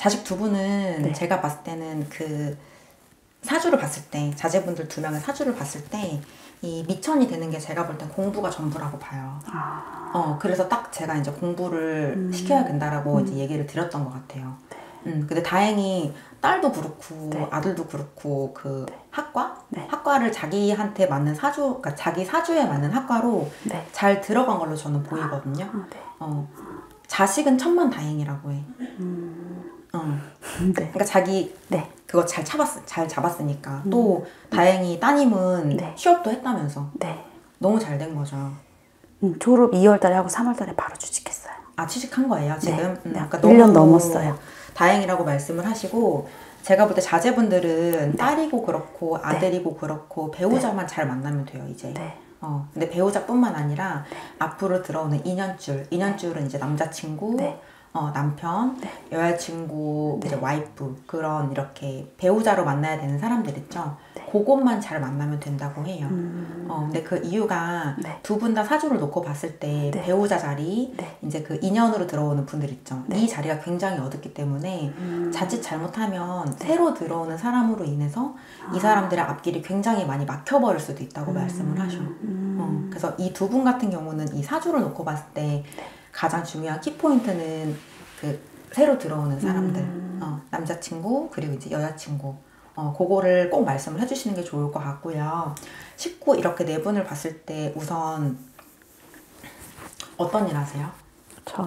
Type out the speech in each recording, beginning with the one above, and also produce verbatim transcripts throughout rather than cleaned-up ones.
자식 두 분은 네. 제가 봤을 때는 그 사주를 봤을 때 자제분들 두 명의 사주를 봤을 때 이 미천이 되는 게 제가 볼 땐 공부가 전부라고 봐요. 아. 어 그래서 딱 제가 이제 공부를 음. 시켜야 된다라고 음. 이제 얘기를 드렸던 것 같아요. 네. 음 근데 다행히 딸도 그렇고 네. 아들도 그렇고 그 네. 학과 네. 학과를 자기한테 맞는 사주, 그러니까 자기 사주에 맞는 학과로 네. 잘 들어간 걸로 저는 보이거든요. 아, 네. 어 자식은 천만다행이라고 해. 음. 어. 네. 그러니까 자기 네. 그거 잘 잡았 잘 잡았으니까 음. 또 다행히 따님은 네. 취업도 했다면서 네. 너무 잘 된 거죠. 음, 졸업 이월 달에 하고 삼월 달에 바로 취직했어요. 아 취직한 거예요 지금? 네. 음, 네. 그러니까 일 년 너무 넘었어요. 다행이라고 말씀을 하시고 제가 볼 때 자제분들은 네. 딸이고 그렇고 아들이고 그렇고 배우자만 잘 만나면 돼요 이제. 네. 어 근데 배우자뿐만 아니라 네. 앞으로 들어오는 인연줄, 인연줄은 이제 남자친구, 네. 어 남편, 네. 여자친구, 네. 이제 와이프 그런 이렇게 배우자로 만나야 되는 사람들 있죠. 네. 그것만 잘 만나면 된다고 해요. 음. 어 근데 그 이유가 네. 두 분 다 사주를 놓고 봤을 때 네. 배우자 자리, 네. 이제 그 인연으로 들어오는 분들 있죠. 네. 이 자리가 굉장히 어둡기 때문에 음. 자칫 잘못하면 네. 새로 들어오는 사람으로 인해서 아. 이 사람들의 앞길이 굉장히 많이 막혀버릴 수도 있다고 음. 말씀을 하셔. 음. 어, 그래서 이 두 분 같은 경우는 이 사주를 놓고 봤을 때 가장 중요한 키포인트는 그 새로 들어오는 사람들, 음. 어, 남자친구 그리고 이제 여자친구, 어, 그거를 꼭 말씀을 해주시는 게 좋을 것 같고요. 식구 이렇게 네 분을 봤을 때 우선 어떤 일 하세요? 저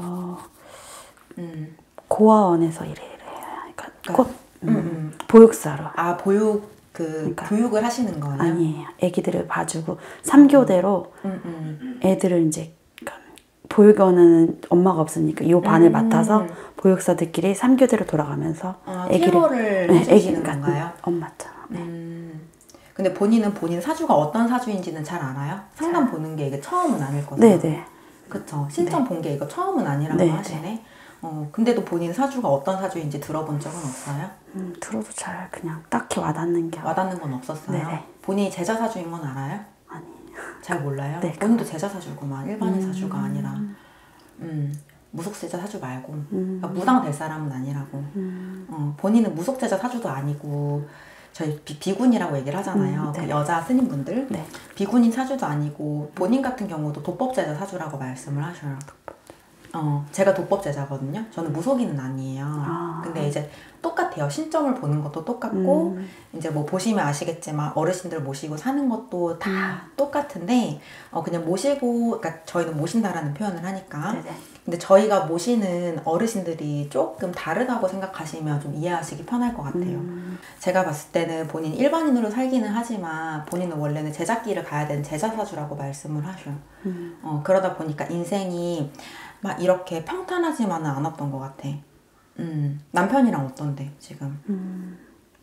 음, 고아원에서 일을 해요. 그러니까 그러니까, 곧 음, 음, 음. 보육사로. 아 보육 그 그러니까. 교육을 하시는 거예요? 아니에요. 애기들을 봐주고 삼 교대로 음, 음. 애들을 이제 그러니까 보육원은 엄마가 없으니까 이 반을 음. 맡아서 보육사들끼리 삼 교대로 돌아가면서 아, 애기를 케어를 네, 해주시는 애기, 건가요? 엄마처럼. 네. 음. 근데 본인은 본인 사주가 어떤 사주인지는 잘 알아요? 상담 보는 게 이게 처음은 아닐 거잖아요. 네네. 그쵸. 신청 본 게 이거 처음은 아니라고 네, 하시네. 어, 근데도 본인 사주가 어떤 사주인지 들어본 적은 없어요? 음, 들어도 잘 그냥 딱히 와닿는 게 와닿는 건 없었어요? 네네. 본인이 제자 사주인 건 알아요? 아니. 잘 몰라요? 네, 본인도 제자 사주구만. 일반인 음. 사주가 아니라. 음, 무속세자 사주 말고. 음. 그러니까 무당 될 사람은 아니라고. 음. 어, 본인은 무속세자 사주도 아니고 저희 비, 비군이라고 얘기를 하잖아요. 음, 네. 그 여자 스님분들. 네. 비군인 사주도 아니고 본인 같은 경우도 도법제자 사주라고 말씀을 하셔요. 어, 제가 도법제자거든요. 저는 무속인은 아니에요. 아. 근데 이제 똑같아요. 신점을 보는 것도 똑같고 음. 이제 뭐 보시면 아시겠지만 어르신들 모시고 사는 것도 다 음. 똑같은데 어, 그냥 모시고, 그러니까 저희는 모신다라는 표현을 하니까. 네네. 근데 저희가 모시는 어르신들이 조금 다르다고 생각하시면 좀 이해하시기 편할 것 같아요. 음. 제가 봤을 때는 본인 일반인으로 살기는 하지만 본인은 원래는 제자길을 가야 되는 제자사주라고 말씀을 하셔요. 음. 어, 그러다 보니까 인생이 막 이렇게 평탄하지만은 않았던 것 같아. 음, 남편이랑 어떤데 지금? 음.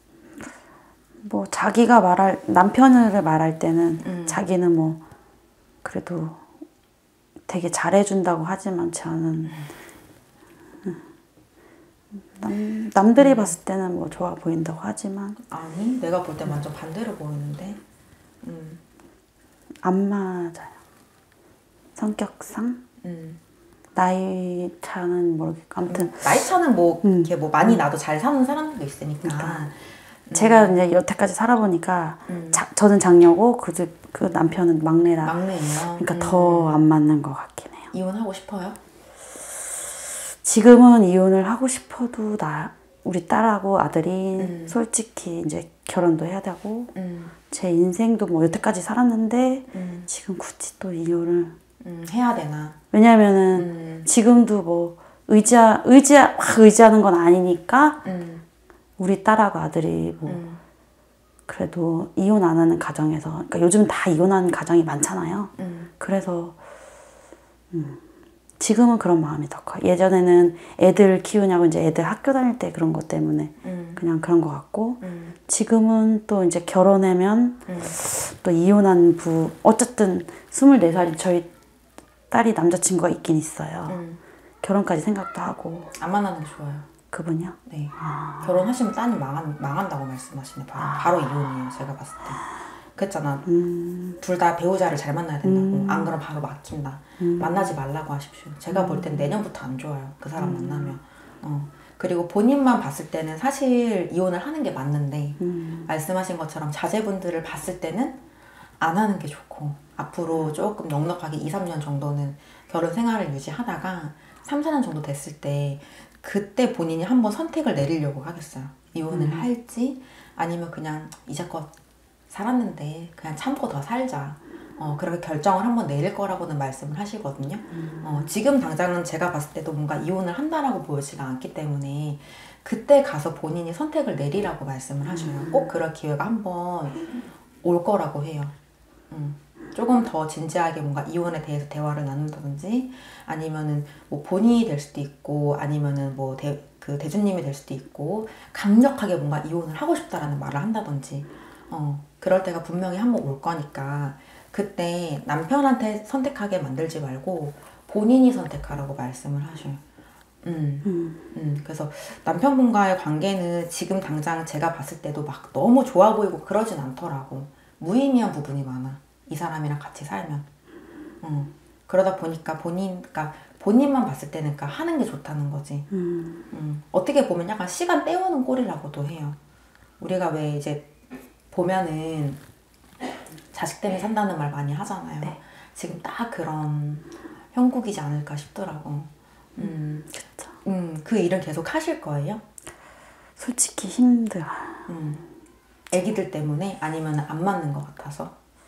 뭐 자기가 말할 남편을 말할 때는 음. 자기는 뭐 그래도 되게 잘해준다고 하지만 저는 음. 남, 남들이 음. 봤을 때는 뭐 좋아 보인다고 하지만 아니, 내가 볼 때 완전 반대로 보이는데. 음, 안 맞아요. 성격상 음. 나이 차는 모르겠고 아무튼 나이 차는 뭐 음. 이렇게 뭐 많이 음. 나도 잘 사는 사람들도 있으니까. 그러니까. 음. 제가 이제 여태까지 살아보니까 음. 자, 저는 장녀고 그, 집- 그 남편은 막내라 막내예요. 그러니까 음. 더 안 맞는 것 같긴 해요. 이혼하고 싶어요? 지금은 이혼을 하고 싶어도 나 우리 딸하고 아들이 음. 솔직히 이제 결혼도 해야 되고 음. 제 인생도 뭐 여태까지 살았는데 음. 지금 굳이 또 이혼을 음. 해야 되나? 왜냐면은 음. 지금도 뭐 의지하 의지 막 의지하는 건 아니니까 음. 우리 딸하고 아들이 뭐 음. 그래도 이혼 안 하는 가정에서 그러니까 요즘 다 이혼하는 가정이 많잖아요. 음. 그래서 음, 지금은 그런 마음이 더 커요. 예전에는 애들 키우냐고 이제 애들 학교 다닐 때 그런 것 때문에 음. 그냥 그런 것 같고 음. 지금은 또 이제 결혼하면 음. 또 이혼한 부 어쨌든 스물네 살인 저희 딸이 남자친구가 있긴 있어요. 음. 결혼까지 생각도 하고. 안 만나는 게 좋아요. 그분이요? 네. 아. 결혼하시면 딸이 망한, 망한다고 말씀하시네. 바로, 아. 바로 이혼이에요. 제가 봤을 때. 그랬잖아. 음. 둘 다 배우자를 잘 만나야 된다고. 음. 안 그러면 바로 막힌다. 음. 만나지 말라고 하십시오. 제가 볼 땐 내년부터 안 좋아요. 그 사람 음. 만나면. 어. 그리고 본인만 봤을 때는 사실 이혼을 하는 게 맞는데 음. 말씀하신 것처럼 자제분들을 봤을 때는 안 하는 게 좋고 앞으로 조금 넉넉하게 이, 삼 년 정도는 결혼 생활을 유지하다가 삼, 사 년 정도 됐을 때 그때 본인이 한번 선택을 내리려고 하겠어요. 이혼을 음. 할지 아니면 그냥 이제껏 살았는데 그냥 참고 더 살자. 어, 그렇게 결정을 한번 내릴 거라고는 말씀을 하시거든요. 음. 어, 지금 당장은 제가 봤을 때도 뭔가 이혼을 한다라고 보이지가 않기 때문에 그때 가서 본인이 선택을 내리라고 말씀을 하셔요. 꼭 그럴 기회가 한번 올 거라고 해요. 음. 조금 더 진지하게 뭔가 이혼에 대해서 대화를 나눈다든지 아니면은 뭐 본인이 될 수도 있고 아니면은 뭐 대, 그 대주님이 될 수도 있고 강력하게 뭔가 이혼을 하고 싶다라는 말을 한다든지 어, 그럴 때가 분명히 한번 올 거니까 그때 남편한테 선택하게 만들지 말고 본인이 선택하라고 말씀을 하셔요. 음, 음. 음, 그래서 남편분과의 관계는 지금 당장 제가 봤을 때도 막 너무 좋아 보이고 그러진 않더라고. 무의미한 부분이 많아. 이 사람이랑 같이 살면. 음, 그러다 보니까 본인, 그러니까 본인만 봤을 때는 그러니까 하는 게 좋다는 거지. 음. 음, 어떻게 보면 약간 시간 때우는 꼴이라고도 해요. 우리가 왜 이제 보면은 자식 때문에 산다는 말 많이 하잖아요. 네. 지금 딱 그런 형국이지 않을까 싶더라고. 음, 그쵸. 음, 그 일은 계속 하실 거예요? 솔직히 힘들어요. 음, 애기들 때문에 아니면 안 맞는 것 같아서?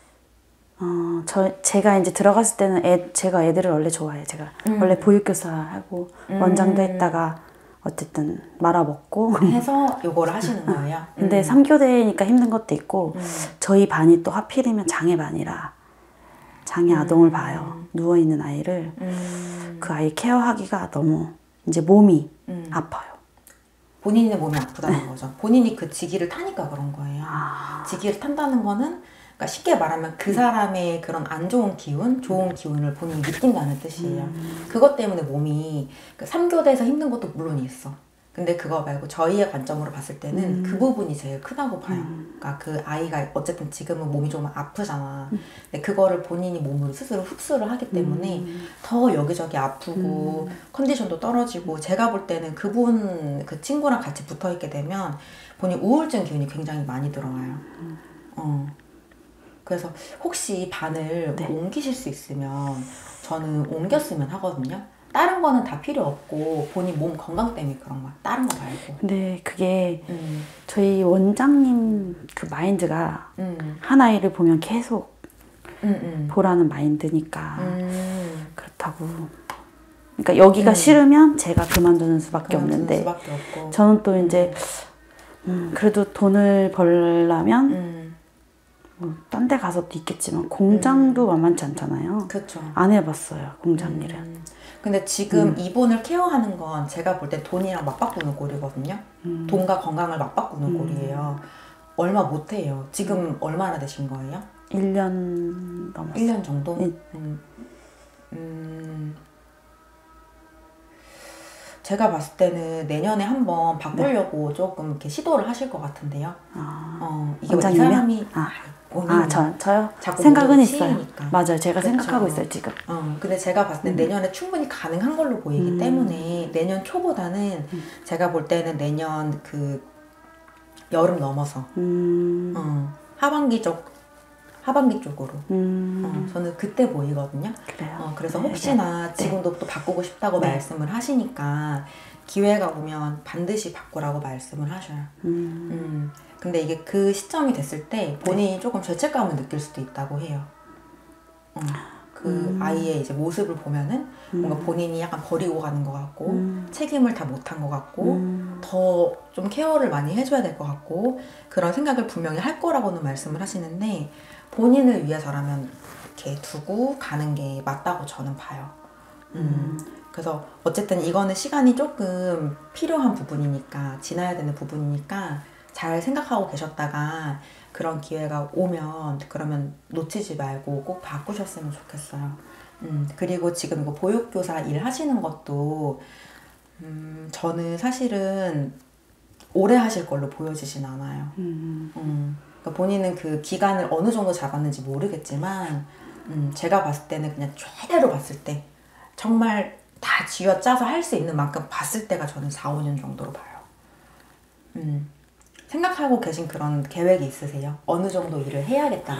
어, 저, 제가 이제 들어갔을 때는 애, 제가 애들을 원래 좋아해요. 제가 음. 원래 보육교사 하고 음. 원장도 했다가 어쨌든 말아먹고 해서 요거를 하시는 거예요? 근데 음. 삼 교대니까 힘든 것도 있고 음. 저희 반이 또 하필이면 장애반이라 장애 음. 아동을 봐요. 누워있는 아이를 음. 그 아이 케어하기가 너무 이제 몸이 음. 아파요. 본인의 몸이 아프다는 거죠. 본인이 그 지기를 타니까 그런 거예요. 아. 지기를 탄다는 거는 그러니까 쉽게 말하면 그 사람의 그런 안 좋은 기운, 좋은 기운을 본인이 느낀다는 뜻이에요. 음. 그것 때문에 몸이 그 삼 교대에서 힘든 것도 물론 있어. 근데 그거 말고 저희의 관점으로 봤을 때는 음. 그 부분이 제일 크다고 봐요. 음. 그러니까 그 아이가 어쨌든 지금은 몸이 좀 아프잖아. 근데 그거를 본인이 몸으로 스스로 흡수를 하기 때문에 음. 더 여기저기 아프고 음. 컨디션도 떨어지고 제가 볼 때는 그분 그 친구랑 같이 붙어 있게 되면 본인 우울증 기운이 굉장히 많이 들어와요. 어. 그래서 혹시 반을 네. 옮기실 수 있으면 저는 옮겼으면 하거든요. 다른 거는 다 필요 없고 본인 몸 건강 때문에 그런 거야. 다른 거 말고. 근데 그게 음. 저희 원장님 그 마인드가 음. 한 아이를 보면 계속 음. 음. 보라는 마인드니까 음. 그렇다고. 그러니까 여기가 음. 싫으면 제가 그만두는 수밖에 그만두는 없는데 수밖에 없고. 저는 또 이제 음, 그래도 돈을 벌려면 음. 뭐, 딴 데 가서도 있겠지만 공장도 음. 만만치 않잖아요. 그렇죠. 안 해봤어요, 공장 음. 일은. 근데 지금 음. 이분을 케어하는 건 제가 볼 때 돈이랑 맞바꾸는 꼴이거든요. 음. 돈과 건강을 맞바꾸는 음. 꼴이에요. 얼마 못해요. 지금 얼마나 되신 거예요? 일 년 넘었어요. 일 년 정도? 네. 음. 음. 제가 봤을 때는 내년에 한번 바꾸려고 조금 이렇게 시도를 하실 것 같은데요. 아, 어, 이게 이 원장님이요? 사람이 아, 본인이 아 저, 저요? 자꾸 생각은 모르는 있어요. 시이니까. 맞아요. 제가 그쵸. 생각하고 있어요, 지금. 어, 근데 제가 봤을 때 음. 내년에 충분히 가능한 걸로 보이기 음. 때문에 내년 초보다는 음. 제가 볼 때는 내년 그 여름 넘어서 음. 어, 하반기 쪽 하반기 쪽으로 음. 어, 저는 그때 보이거든요. 그래요. 어, 그래서 네, 혹시나 네. 지금도 또 바꾸고 싶다고 네. 말씀을 하시니까 기회가 오면 반드시 바꾸라고 말씀을 하셔요. 음. 음, 근데 이게 그 시점이 됐을 때 본인이 네. 조금 죄책감을 느낄 수도 있다고 해요. 어, 그 음. 아이의 이제 모습을 보면은 뭔가 본인이 약간 버리고 가는 것 같고 음. 책임을 다 못한 것 같고 음. 더 좀 케어를 많이 해줘야 될 것 같고 그런 생각을 분명히 할 거라고는 말씀을 하시는데 본인을 위해서라면 이렇게 두고 가는 게 맞다고 저는 봐요. 음. 음. 그래서 어쨌든 이거는 시간이 조금 필요한 부분이니까 지나야 되는 부분이니까 잘 생각하고 계셨다가 그런 기회가 오면 그러면 놓치지 말고 꼭 바꾸셨으면 좋겠어요. 음, 그리고 지금 이거 보육교사 일 하시는 것도 음, 저는 사실은 오래 하실 걸로 보여지진 않아요. 음. 음, 그러니까 본인은 그 기간을 어느 정도 잡았는지 모르겠지만 음, 제가 봤을 때는 그냥 최대로 봤을 때 정말 다 쥐어짜서 할 수 있는 만큼 봤을 때가 저는 사, 오 년 정도로 봐요. 음. 생각하고 계신 그런 계획이 있으세요? 어느 정도 일을 해야겠다는.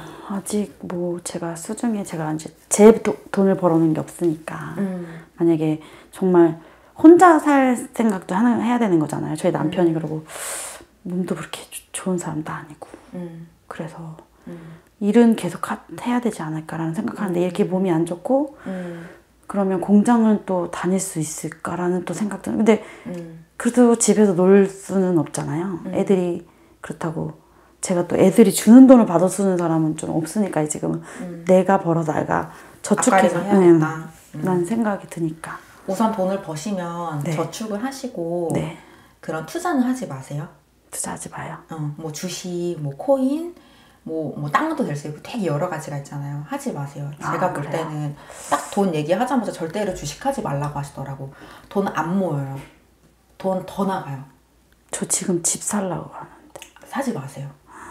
아직 뭐 제가 수중에 제가 이제 제 도, 돈을 벌어놓은 게 없으니까 음. 만약에 정말 혼자 살 생각도 하나, 해야 되는 거잖아요. 저희 남편이 음. 그러고 몸도 그렇게 좋은 사람도 아니고 음. 그래서 음. 일은 계속 하, 해야 되지 않을까라는 생각하는데 이렇게 몸이 안 좋고 음. 그러면 공장은 또 다닐 수 있을까라는 또 생각도 근데 음. 그래도 집에서 놀 수는 없잖아요. 음. 애들이 그렇다고 제가 또 애들이 주는 돈을 받아 쓰는 사람은 좀 없으니까 지금은 음. 내가 벌어 내가 저축해서 해야겠다. 음. 라는 생각이 드니까 우선 돈을 버시면 네. 저축을 하시고 네. 그런 투자는 하지 마세요. 투자하지 마요. 어, 뭐 주식, 뭐 코인, 뭐, 뭐 땅도 될 수 있고 되게 여러 가지가 있잖아요. 하지 마세요. 제가 아, 볼 그래요? 때는 딱 돈 얘기하자마자 절대로 주식하지 말라고 하시더라고. 돈 안 모여요. 돈 더 나가요. 저 지금 집 살라고 하는데. 사지 마세요.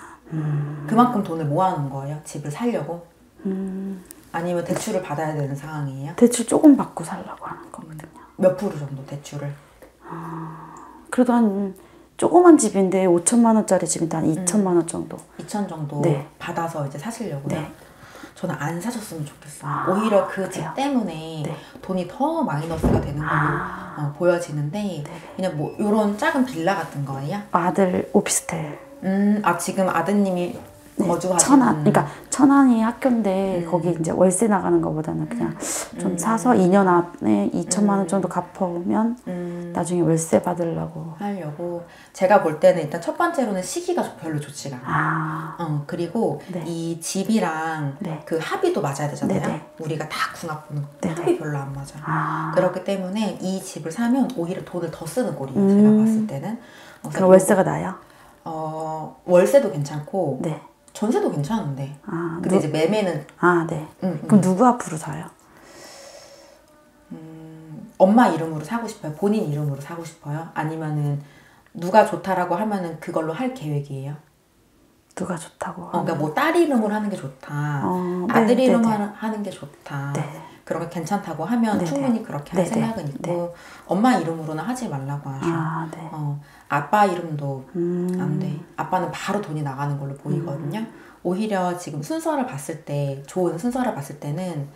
음. 그만큼 돈을 모아놓은 거예요? 집을 살려고? 음. 아니면 대출을 받아야 되는 상황이에요? 대출 조금 받고 살라고 하는 거거든요. 몇 프로 정도 대출을? 아, 그래도 한 조그만 집인데 오천만 원짜리 집인데 한 이천만 원 정도. 이천 정도 네. 받아서 이제 사시려고요? 네. 저는 안 사셨으면 좋겠어요. 아, 오히려 그 집 그래요? 때문에 네. 돈이 더 마이너스가 되는 걸로 아. 어, 보여지는데 네. 그냥 뭐 이런 작은 빌라 같은 거예요? 아들 오피스텔. 음, 아 지금 아드님이 네, 거주하시는 천안, 그러니까 천안이 학교인데 음. 거기 이제 월세 나가는 것보다는 그냥 좀 음. 사서 이 년 안에 이천만 원 음. 정도 갚아오면 음, 나중에 월세 받으려고. 하려고 제가 볼 때는 일단 첫 번째로는 시기가 별로 좋지가 않아요. 아, 어, 그리고 네. 이 집이랑 네. 그 합의도 맞아야 되잖아요. 네네. 우리가 다 궁합 보는 거 네네. 합이 별로 안 맞아요. 아. 그렇기 때문에 이 집을 사면 오히려 돈을 더 쓰는 꼴이에요. 음. 제가 봤을 때는. 그래서 그럼 월세가 나요? 어, 월세도 괜찮고 네. 전세도 괜찮은데. 아, 근데 누, 이제 매매는 아, 네. 음, 그럼 음. 누구 앞으로 사요? 음, 엄마 이름으로 사고 싶어요? 본인 이름으로 사고 싶어요? 아니면은 누가 좋다라고 하면은 그걸로 할 계획이에요? 누가 좋다고? 어, 그러니까 뭐 딸 이름으로 하는 게 좋다. 어, 아들 네, 이름으로 네, 네. 하는- 하는 게 좋다. 네. 그런 게 괜찮다고 하면 네, 충분히 네. 그렇게 할 네, 생각은 네. 있고 네. 엄마 이름으로는 하지 말라고 하셔. 아, 네. 어, 아빠 이름도 음. 안 돼. 아빠는 바로 돈이 나가는 걸로 보이거든요. 음. 오히려 지금 순서를 봤을 때 좋은 순서를 봤을 때는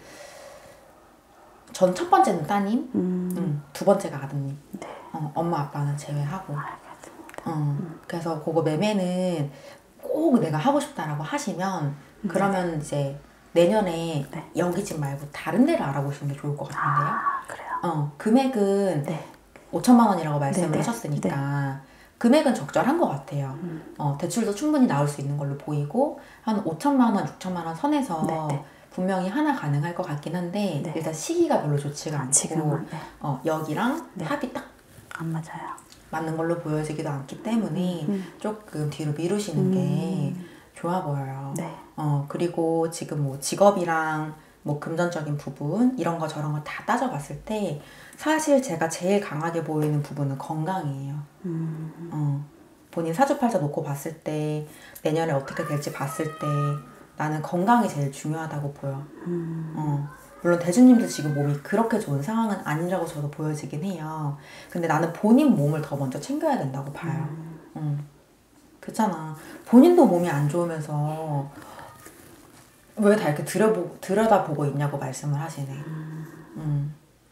전 첫 번째는 따님, 음. 음, 두 번째가 아드님. 네. 어, 엄마 아빠는 제외하고. 알겠습니다. 어, 그래서 그거 매매는 꼭 내가 하고 싶다라고 하시면 그러면 이제 내년에 네. 여기 집 말고 다른 데를 알아보시는 게 좋을 것 같은데요. 아, 그래요? 어, 금액은 네. 오천만 원이라고 말씀을 네네. 하셨으니까 금액은 적절한 것 같아요. 음. 어, 대출도 충분히 나올 수 있는 걸로 보이고 한 오천만 원, 육천만 원 선에서 네네. 분명히 하나 가능할 것 같긴 한데 네. 일단 시기가 별로 좋지가 아, 않고 지금은 네. 어, 여기랑 네. 합이 딱 안 맞아요. 맞는 걸로 보여지기도 않기 때문에 음. 조금 뒤로 미루시는 게 음. 좋아 보여요. 네. 어, 그리고 지금 뭐 직업이랑 뭐 금전적인 부분 이런 거 저런 거 다 따져봤을 때 사실 제가 제일 강하게 보이는 부분은 건강이에요. 음. 어, 본인 사주팔자 놓고 봤을 때 내년에 어떻게 될지 봤을 때 나는 건강이 제일 중요하다고 보여. 음. 어, 물론 대주님도 지금 몸이 그렇게 좋은 상황은 아니라고 저도 보여지긴 해요. 근데 나는 본인 몸을 더 먼저 챙겨야 된다고 봐요. 음. 음. 그렇잖아. 본인도 몸이 안 좋으면서 왜 다 이렇게 들여보, 들여다보고 있냐고 말씀을 하시네. 음. 음.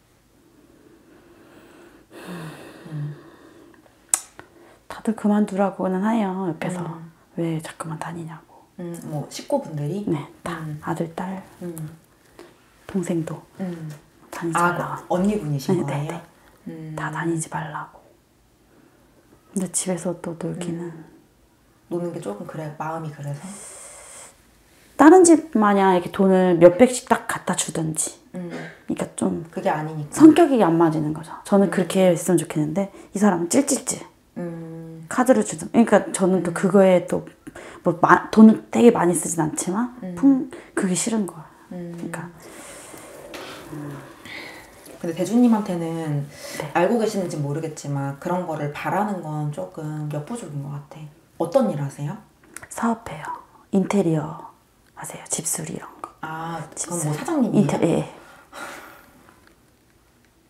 다들 그만두라고는 해요. 옆에서. 음. 왜 자꾸만 다니냐고. 음, 뭐 식구분들이? 네. 다 음. 아들, 딸, 음. 동생도 음. 다니지 아, 말라고. 그 언니분이신 네, 거예요? 네, 음. 다 다니지 말라고. 근데 집에서 또 놀기는. 음. 노는 게 조금 그래 마음이 그래서. 다른 집 마냥 이렇게 돈을 몇백씩 딱 갖다 주든지. 음. 그러니까 좀 그게 아니니까. 성격이 안 맞는 거죠. 저는 음. 그렇게 했으면 좋겠는데 이 사람은 찔찔찔. 음. 카드를 주든. 그러니까 저는 또 그거에 또 뭐 돈을 되게 많이 쓰진 않지만 음. 품 그게 싫은 거야. 음. 그러니까 근데 대주님한테는 네. 알고 계시는지 모르겠지만 그런 거를 바라는 건 조금 역부족인 것 같아. 어떤 일 하세요? 사업해요. 인테리어 하세요. 집수리 이런 거. 아, 그건 집수리. 뭐 사장님이에요? 인테 예.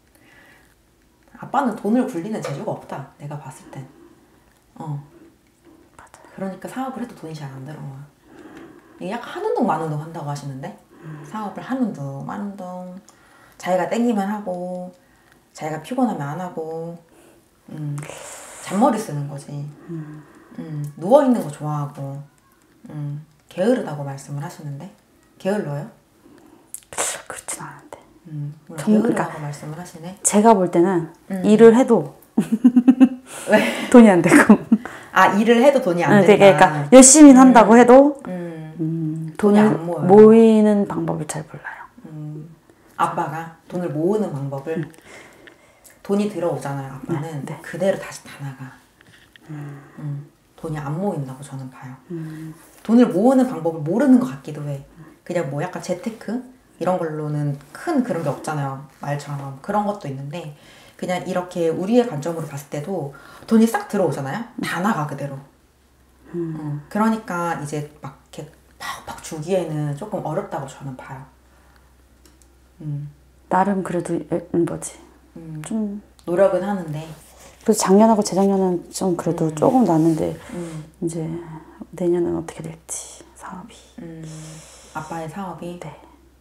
아빠는 돈을 굴리는 재주가 없다. 내가 봤을 땐. 어. 맞아. 그러니까 사업을 해도 돈이 잘 안 들어와. 이게 약간 한운동 만운동 한다고 하시는데 음. 사업을 한운동 만운동 자기가 땡기면 하고 자기가 피곤하면 안 하고 음. 잔머리 쓰는 거지. 음. 음. 누워있는 거 좋아하고 음. 게으르다고 말씀을 하시는데 게을러요? 그렇진 않은데. 음. 정, 게으르다고 그러니까 말씀을 하시네. 제가 볼 때는 음. 일을 해도 왜? 돈이 안 되고. 아 일을 해도 돈이 안 된다. 되게 그러니까 열심히 음. 한다고 해도 음. 음, 돈이 돈을 안 모여요. 모이는 방법을 잘 몰라요. 음. 아빠가 돈을 모으는 방법을 음. 돈이 들어오잖아요. 아빠는 네, 네. 그대로 다시 다 나가. 음. 음. 돈이 안 모인다고 저는 봐요. 음. 돈을 모으는 방법을 모르는 것 같기도 해. 그냥 뭐 약간 재테크 이런 걸로는 큰 그런 게 없잖아요. 말처럼 그런 것도 있는데 그냥 이렇게 우리의 관점으로 봤을 때도 돈이 싹 들어오잖아요. 다 나가 그대로. 음. 음. 그러니까 이제 막 이렇게 팍팍 주기에는 조금 어렵다고 저는 봐요. 음. 나름 그래도 뭐지 음. 좀 노력은 하는데 그래서 작년하고 재작년은 좀 그래도 음. 조금 났는데 음. 이제 내년은 어떻게 될지 사업이 음. 아빠의 사업이 네.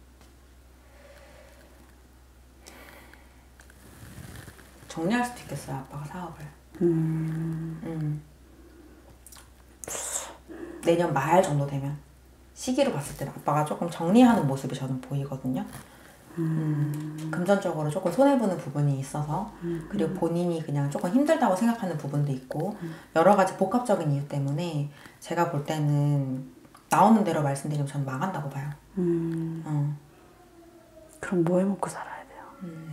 정리할 수도 있겠어요. 아빠가 사업을 음. 음. 내년 말 정도 되면 시기로 봤을 때 아빠가 조금 정리하는 모습이 저는 보이거든요. 음. 음, 금전적으로 조금 손해보는 부분이 있어서 음. 그리고 본인이 그냥 조금 힘들다고 생각하는 부분도 있고 음. 여러 가지 복합적인 이유 때문에 제가 볼 때는 나오는 대로 말씀드리면 저는 망한다고 봐요. 음. 어. 그럼 뭐 해먹고 살아야 돼요? 음.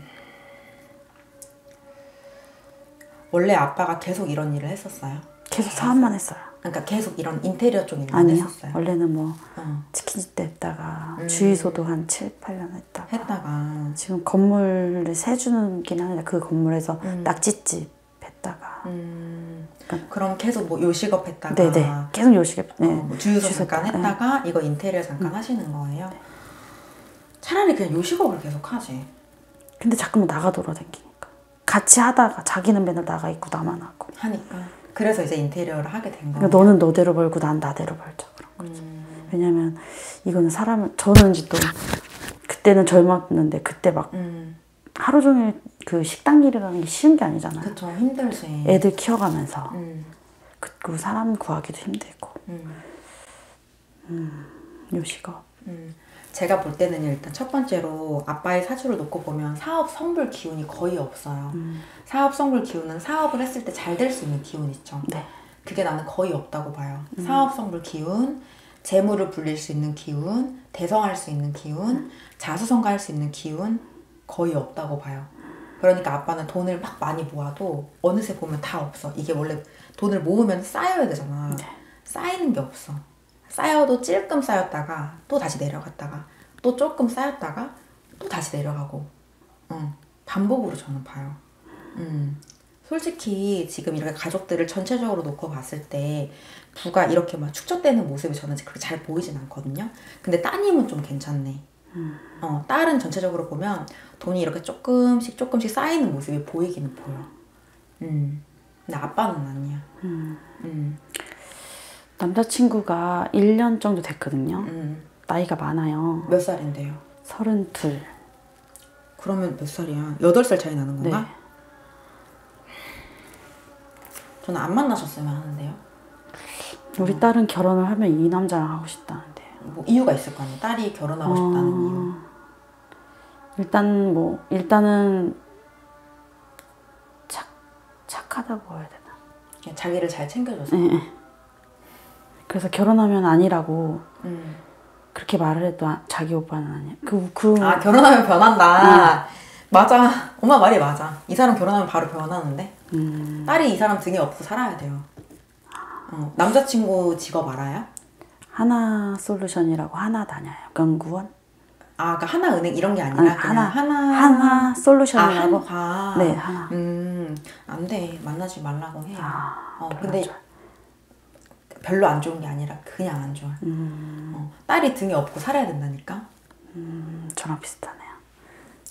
원래 아빠가 계속 이런 일을 했었어요? 계속 사업만 했어요. 그러니까 계속 이런 인테리어 쪽 일만 아니요. 했었어요? 원래는 뭐 어. 치킨집 했다가 음. 주유소도 한 칠, 팔 년 했다가 했다가 지금 건물을 세주는긴 하는데 그 건물에서 음. 낙지집 했다가 음. 그러니까 그럼 계속 뭐 요식업 했다가 네네. 계속 요식업 네. 네. 어, 뭐 주유소 잠깐 네. 했다가 이거 인테리어 잠깐 음. 하시는 거예요? 네. 차라리 그냥 요식업을 계속 하지. 근데 자꾸만 나가 돌아다니니까 같이 하다가 자기는 맨날 나가 있고 나만 하고 하니까 그래서 이제 인테리어를 하게 된 거예요. 그러니까 너는 너대로 벌고 난 나대로 벌자 그런 거지. 음. 왜냐면 이거는 사람을 저는 이제 또 그때는 젊었는데 그때 막 음. 하루 종일 그 식당 일이라는 게 쉬운 게 아니잖아요. 그쵸, 힘들지. 애들 키워가면서 음. 그 사람 구하기도 힘들고 음. 음, 요식업. 음. 제가 볼 때는 일단 첫 번째로 아빠의 사주를 놓고 보면 사업 성불 기운이 거의 없어요. 음. 사업 성불 기운은 사업을 했을 때 잘 될 수 있는 기운 있죠. 네. 그게 나는 거의 없다고 봐요. 음. 사업 성불 기운, 재물을 불릴 수 있는 기운, 대성할 수 있는 기운, 음. 자수성가할 수 있는 기운 거의 없다고 봐요. 그러니까 아빠는 돈을 막 많이 모아도 어느새 보면 다 없어. 이게 원래 돈을 모으면 쌓여야 되잖아. 네. 쌓이는 게 없어. 쌓여도 찔끔 쌓였다가 또 다시 내려갔다가 또 조금 쌓였다가 또 다시 내려가고 응. 반복으로 저는 봐요. 음. 솔직히 지금 이렇게 가족들을 전체적으로 놓고 봤을 때 부가 이렇게 막 축적되는 모습이 저는 그렇게 잘 보이진 않거든요. 근데 따님은 좀 괜찮네. 음. 어, 딸은 전체적으로 보면 돈이 이렇게 조금씩 조금씩 쌓이는 모습이 보이기는 보여. 음. 근데 아빠는 아니야. 음. 음. 남자친구가 일 년 정도 됐거든요. 음. 나이가 많아요. 몇 살인데요? 서른둘. 그러면 몇 살이야? 여덟 살 차이 나는 건가? 네. 저는 안 만나셨으면 하는데요. 우리 어. 딸은 결혼을 하면 이 남자랑 하고 싶다는데. 뭐 이유가 있을 거 아니에요? 딸이 결혼하고 어... 싶다는 이유. 일단 뭐 일단은 착 착하다고 해야 되나? 그냥 자기를 잘 챙겨줘서. 네. 그래서 결혼하면 아니라고 음. 그렇게 말을 해도 아, 자기 오빠는 아니야. 그, 그... 아 결혼하면 변한다. 음. 맞아. 엄마 말이 맞아. 이 사람 결혼하면 바로 변하는데. 음. 딸이 이 사람 등에 업고 살아야 돼요. 어. 남자친구 직업 알아요? 하나 솔루션이라고 하나 다녀요. 연구원. 아, 그러니까 하나은행 이런 게 아니라 아니, 그냥 하나 하나 하나 솔루션이라고. 아, 한화. 네, 하나. 음, 안 돼. 만나지 말라고 해요. 아, 어, 근데 좋아. 별로 안 좋은 게 아니라 그냥 안 좋아. 음. 어, 딸이 등에 업고 살아야 된다니까. 음, 저랑 비슷하네요.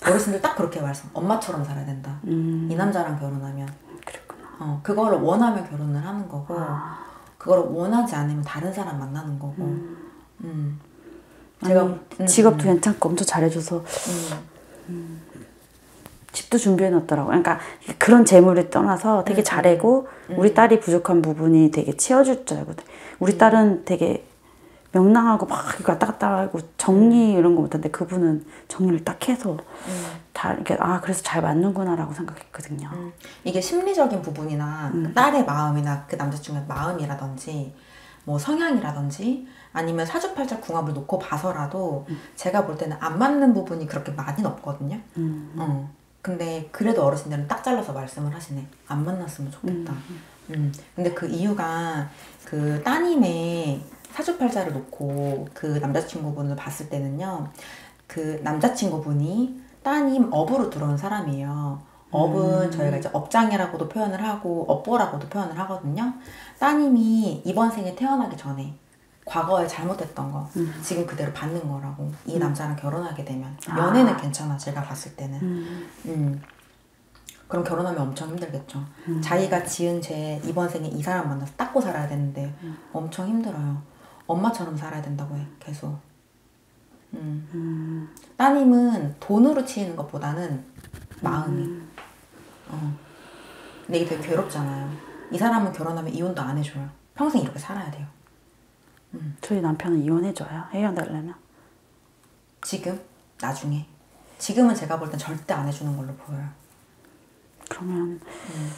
어르신들 딱 그렇게 말씀. 엄마처럼 살아야 된다. 음. 이 남자랑 결혼하면. 그랬구나. 어, 그거를 원하면 결혼을 하는 거고 아. 그거를 원하지 않으면 다른 사람 만나는 거고. 음. 음. 아니, 제가 음, 직업도 음, 괜찮고 엄청 잘해줘서 음. 음, 집도 준비해놨더라고요. 그러니까 그런 재물을 떠나서 되게 음, 잘해고 음. 우리 딸이 부족한 부분이 되게 채워줄 줄 알고 우리 딸은 되게 명랑하고 막 이렇게 왔다 갔다 하고 정리 이런 거 못하는데 그분은 정리를 딱 해서 음. 잘 이렇게 아 그래서 잘 맞는구나라고 생각했거든요. 음. 이게 심리적인 부분이나 음. 딸의 마음이나 그 남자친구의 마음이라든지 뭐 성향이라든지 아니면 사주팔자 궁합을 놓고 봐서라도 음. 제가 볼 때는 안 맞는 부분이 그렇게 많이는 없거든요. 음. 어. 근데 그래도 어르신들은 딱 잘라서 말씀을 하시네. 안 만났으면 좋겠다. 음. 음. 근데 그 이유가 그 따님의 사주팔자를 놓고 그 남자친구분을 봤을 때는요. 그 남자친구분이 따님 업으로 들어온 사람이에요. 업은 음. 저희가 이제 업장이라고도 표현을 하고 업보라고도 표현을 하거든요. 따님이 이번 생에 태어나기 전에 과거에 잘못했던 거 음. 지금 그대로 받는 거라고. 이 남자랑 결혼하게 되면 아. 연애는 괜찮아. 제가 봤을 때는. 음. 음. 그럼 결혼하면 엄청 힘들겠죠. 음. 자기가 지은 죄 이번 생에 이 사람 만나서 닦고 살아야 되는데 음. 엄청 힘들어요. 엄마처럼 살아야 된다고 해. 계속. 음. 음. 따님은 돈으로 치이는 것보다는 마음이. 음. 어. 근데 이게 되게 괴롭잖아요. 이 사람은 결혼하면 이혼도 안 해줘요. 평생 이렇게 살아야 돼요. 음. 저희 남편은 이혼해줘요. 해결되려면. 지금? 나중에? 지금은 제가 볼 땐 절대 안 해주는 걸로 보여요. 그러면 음.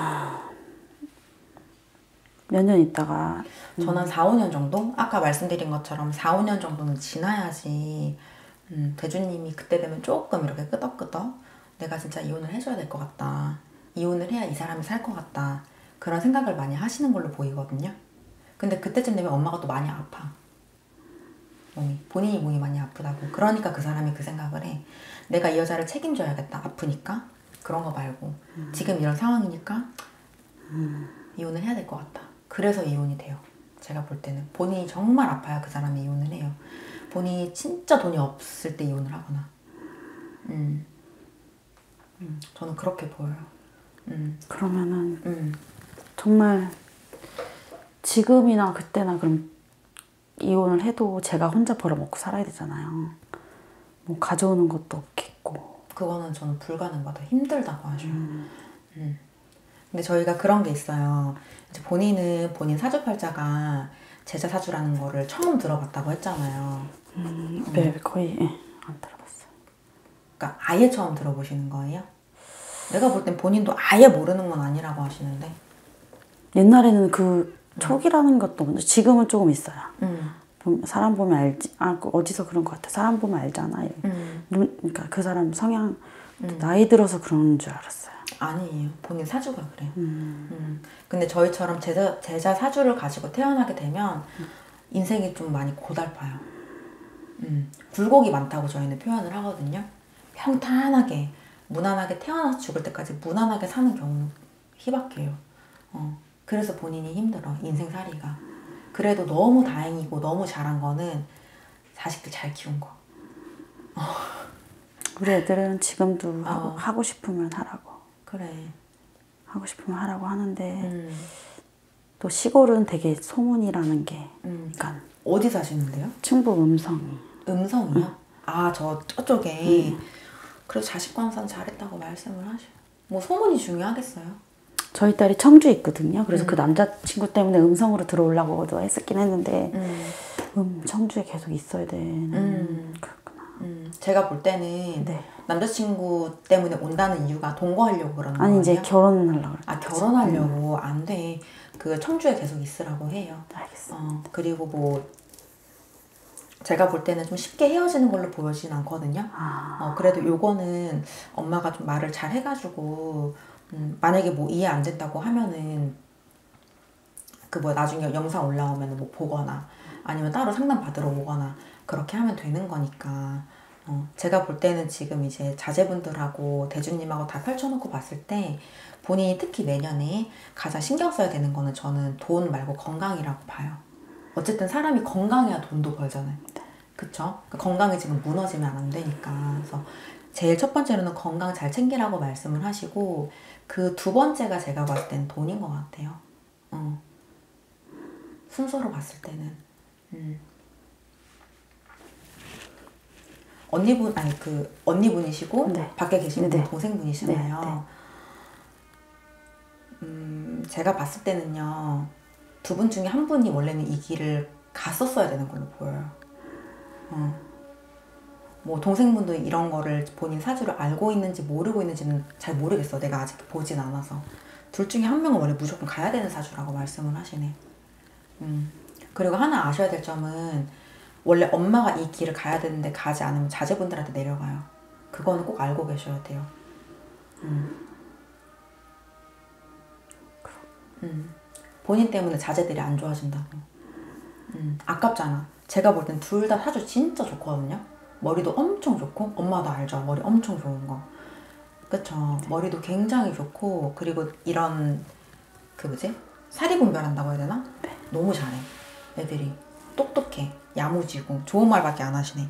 몇 년 있다가 저는 사, 오 년 정도? 아까 말씀드린 것처럼 사, 오 년 정도는 지나야지 음, 대주님이 그때 되면 조금 이렇게 끄덕끄덕 내가 진짜 이혼을 해줘야 될 것 같다. 이혼을 해야 이 사람이 살 것 같다. 그런 생각을 많이 하시는 걸로 보이거든요. 근데 그때쯤 되면 엄마가 또 많이 아파. 몸이. 본인이 몸이 많이 아프다고. 그러니까 그 사람이 그 생각을 해. 내가 이 여자를 책임져야겠다. 아프니까. 그런 거 말고. 음. 지금 이런 상황이니까 음. 이혼을 해야 될 것 같다. 그래서 이혼이 돼요. 제가 볼 때는. 본인이 정말 아파야 그 사람이 이혼을 해요. 본인이 진짜 돈이 없을 때 이혼을 하거나. 음. 음. 저는 그렇게 보여요. 음. 그러면은 음. 정말 지금이나 그때나 그럼 이혼을 해도 제가 혼자 벌어먹고 살아야 되잖아요. 뭐 가져오는 것도 없겠고. 그거는 저는 불가능하다. 힘들다고 하셔요. 음. 음. 근데 저희가 그런 게 있어요. 이제 본인은 본인 사주팔자가 제자 사주라는 거를 처음 들어봤다고 했잖아요. 음, 네, 거의 예, 안 들어봤어요. 그러니까 아예 처음 들어보시는 거예요? 내가 볼 땐 본인도 아예 모르는 건 아니라고 하시는데. 옛날에는 그 촉이라는 것도 없는데 지금은 조금 있어요. 음. 사람 보면 알지. 아, 어디서 그런 것 같아. 사람 보면 알잖아. 음. 눈, 그러니까 그 사람 성향 음. 나이 들어서 그러는 줄 알았어요. 아니에요. 본인 사주가 그래요. 음. 음. 근데 저희처럼 제자, 제자 사주를 가지고 태어나게 되면 인생이 좀 많이 고달파요. 음. 굴곡이 많다고 저희는 표현을 하거든요. 평탄하게, 무난하게 태어나서 죽을 때까지 무난하게 사는 경우는 희박해요. 어. 그래서 본인이 힘들어. 인생살이가. 그래도 너무 다행이고 너무 잘한 거는 자식들 잘 키운 거. 어. 우리 애들은 지금도 어. 하고, 하고 싶으면 하라고. 그래. 하고 싶으면 하라고 하는데 음. 또 시골은 되게 소문이라는 게 음. 그러니까 어디 사시는데요? 충북 음성이. 음성이요? 응. 아, 저 저쪽에. 응. 그래서 자식 광산 잘했다고 말씀을 하셔. 뭐 소문이 중요하겠어요? 저희 딸이 청주에 있거든요. 그래서 음. 그 남자친구 때문에 음성으로 들어오려고도 했었긴 했는데 음. 음, 청주에 계속 있어야 되는 음. 그렇구나. 음. 제가 볼 때는 네. 남자친구 때문에 온다는 이유가 동거하려고 그러는 아니 거예요? 이제 결혼하려고 그랬지. 아, 결혼하려고. 음. 안 돼. 그 청주에 계속 있으라고 해요. 알겠어. 어, 그리고 뭐 제가 볼 때는 좀 쉽게 헤어지는 걸로 보여지진 않거든요. 아. 어, 그래도 요거는 엄마가 좀 말을 잘 해가지고 음, 만약에 뭐 이해 안 된다고 하면은 그 뭐 나중에 영상 올라오면 뭐 보거나 아니면 따로 상담 받으러 오거나 그렇게 하면 되는 거니까. 어, 제가 볼 때는 지금 이제 자제분들하고 대주님하고 다 펼쳐놓고 봤을 때 본인이 특히 내년에 가장 신경 써야 되는 거는 저는 돈 말고 건강이라고 봐요. 어쨌든 사람이 건강해야 돈도 벌잖아요. 그쵸? 그러니까 건강이 지금 무너지면 안 되니까. 그래서 제일 첫 번째로는 건강 잘 챙기라고 말씀을 하시고 그 두 번째가 제가 봤을 땐 돈인 것 같아요. 어. 순서로 봤을 때는. 음. 언니분 아니 그 언니분이시고 네. 밖에 계시는 분 네. 동생분이시잖아요. 네. 네. 음, 제가 봤을 때는요 두 분 중에 한 분이 원래는 이 길을 갔었어야 되는 걸로 보여요. 어. 뭐 동생분도 이런 거를 본인 사주를 알고 있는지 모르고 있는지는 잘 모르겠어. 내가 아직 보진 않아서. 둘 중에 한 명은 원래 무조건 가야 되는 사주라고 말씀을 하시네. 음. 그리고 하나 아셔야 될 점은 원래 엄마가 이 길을 가야 되는데 가지 않으면 자제분들한테 내려가요. 그거는 꼭 알고 계셔야 돼요. 음. 음. 본인 때문에 자제들이 안 좋아진다고. 음. 아깝잖아. 제가 볼 땐 둘 다 사주 진짜 좋거든요. 머리도 엄청 좋고 엄마도 알죠. 머리 엄청 좋은 거. 그쵸. 머리도 굉장히 좋고 그리고 이런 그 뭐지? 사리분별한다고 해야 되나? 네. 너무 잘해. 애들이 똑똑해. 야무지고 좋은 말밖에 안 하시네.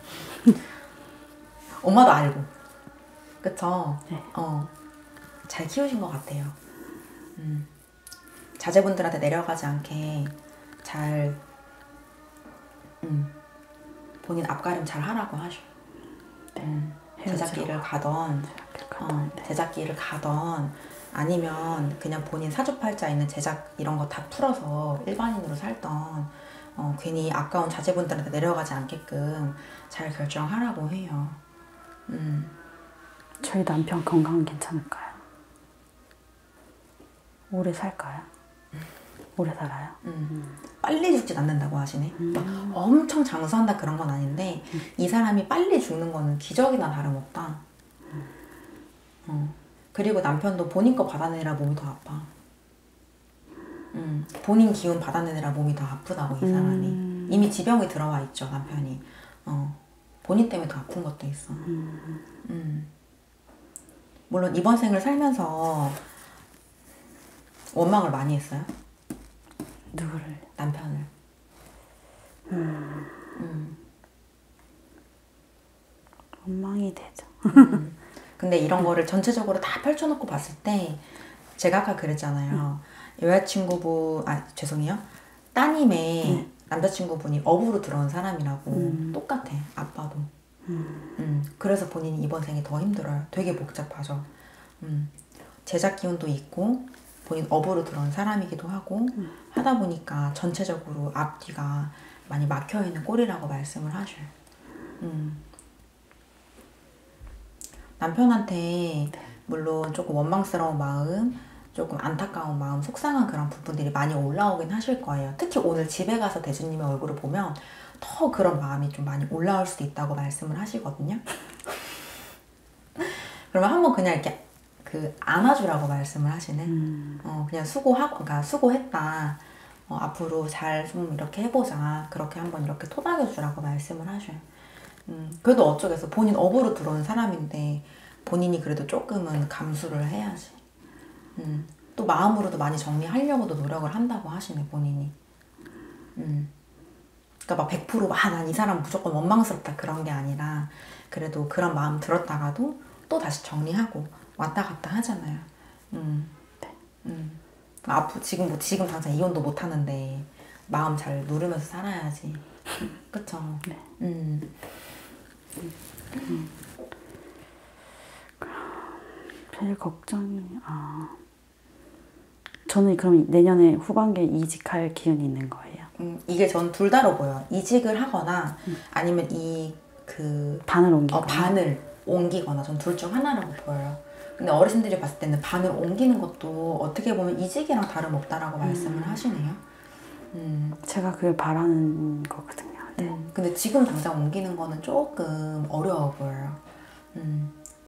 엄마도 알고. 그쵸? 네. 어. 잘 키우신 것 같아요. 음. 자제분들한테 내려가지 않게 잘 음. 본인 앞가림 잘 하라고 하셔. 네. 음. 제작기를 가던 어, 제작기를 가던 아니면 그냥 본인 사주팔자에 있는 제작 이런 거 다 풀어서 일반인으로 살던 어, 괜히 아까운 자제분들한테 내려가지 않게끔 잘 결정하라고 해요. 음. 저희 남편 건강은 괜찮을까요? 오래 살까요? 오래 살아요? 음. 빨리 죽진 않는다고 하시네. 막 엄청 장수한다 그런 건 아닌데 이 사람이 빨리 죽는 거는 기적이나 다름없다. 어. 그리고 남편도 본인 거 받아내느라 몸이 더 아파. 음. 본인 기운 받아내느라 몸이 더 아프다고 이 사람이. 음. 이미 지병이 들어와 있죠 남편이. 어. 본인 때문에 더 아픈 것도 있어. 음. 음. 물론 이번 생을 살면서 원망을 많이 했어요. 누구를? 남편을. 음. 음. 원망이 되죠. 음. 근데 이런 거를 전체적으로 다 펼쳐놓고 봤을 때 제가 아까 그랬잖아요. 여자친구분, 아 죄송해요. 따님의 음. 남자친구분이 업으로 들어온 사람이라고 음. 똑같아. 아빠도. 음. 음. 그래서 본인이 이번 생이 더 힘들어요. 되게 복잡하죠. 음. 제작 기운도 있고 본인 업으로 들어온 사람이기도 하고 음. 하다 보니까 전체적으로 앞뒤가 많이 막혀있는 꼴이라고 말씀을 하셔요. 음. 남편한테 물론 조금 원망스러운 마음, 조금 안타까운 마음, 속상한 그런 부분들이 많이 올라오긴 하실 거예요. 특히 오늘 집에 가서 대주님의 얼굴을 보면 더 그런 마음이 좀 많이 올라올 수도 있다고 말씀을 하시거든요. 그러면 한번 그냥 이렇게 그 안아주라고 말씀을 하시네. 음. 어, 그냥 수고하고, 그러니까 수고했다. 어, 앞으로 잘 좀 이렇게 해보자. 그렇게 한번 이렇게 토닥여주라고 말씀을 하셔요. 음, 그래도 어쩌겠어. 본인 업으로 들어온 사람인데 본인이 그래도 조금은 감수를 해야지. 음, 또 마음으로도 많이 정리하려고도 노력을 한다고 하시네 본인이. 음, 그러니까 막 백 퍼센트 와, 난 이 사람 무조건 원망스럽다 그런 게 아니라 그래도 그런 마음 들었다가도 또 다시 정리하고 왔다 갔다 하잖아요. 음, 음. 앞으로 지금 뭐 지금 당장 이혼도 못 하는데 마음 잘 누르면서 살아야지. 그쵸? 네. 음. 음. 제일 걱정이 아 저는 그럼 내년에 후반기에 이직할 기운이 있는 거예요. 음, 이게 전 둘 다로 보여. 이직을 하거나 음. 아니면 이 그 반을 옮기거나. 어, 반을 옮기거나 전 둘 중 하나라고 보여요. 근데 어르신들이 봤을 때는 반을 옮기는 것도 어떻게 보면 이직이랑 다름없다라고 음. 말씀을 하시네요. 음. 제가 그걸 바라는 거거든요. 네. 음. 근데 지금 당장 옮기는 거는 조금 어려워 보여요. 음.